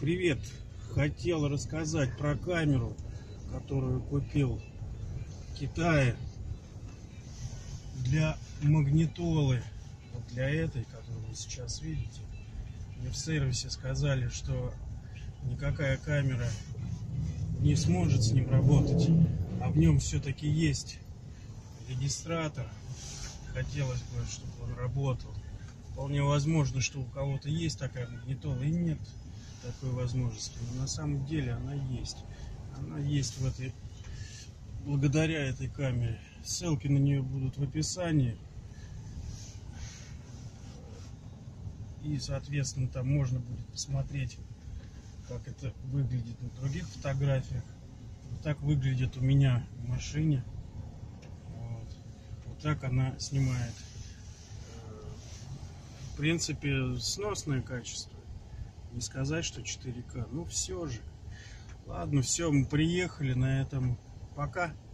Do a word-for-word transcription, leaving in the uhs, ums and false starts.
Привет! Хотел рассказать про камеру, которую купил в Китае для магнитолы. Вот для этой, которую вы сейчас видите. Мне в сервисе сказали, что никакая камера не сможет с ним работать, а в нем все-таки есть регистратор. Хотелось бы, чтобы он работал. Вполне возможно, что у кого-то есть такая магнитола и нет такой возможности, но на самом деле она есть. Она есть в этой, благодаря этой камере. Ссылки на нее будут в описании. И, соответственно, там можно будет посмотреть, как это выглядит на других фотографиях. Вот так выглядит у меня в машине. Вот, вот так она снимает. В принципе, сносное качество. Не сказать, что четыре ка. Ну, все же. Ладно, все, мы приехали на этом. Пока.